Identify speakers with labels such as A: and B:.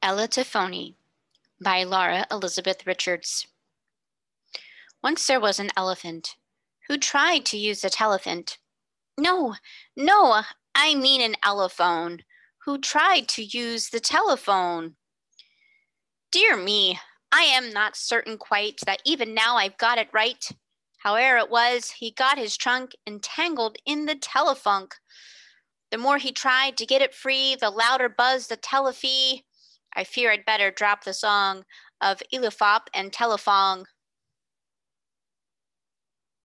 A: Eletephony by Laura Elizabeth Richards. Once there was an elephant who tried to use a telephant. No, I mean an elephone who tried to use the telephone. Dear me, I am not certain quite that even now I've got it right. Howe'er it was, he got his trunk entangled in the telephunk. The more he tried to get it free, the louder buzzed the telephee. I fear I'd better drop the song of Elephop and Telephong.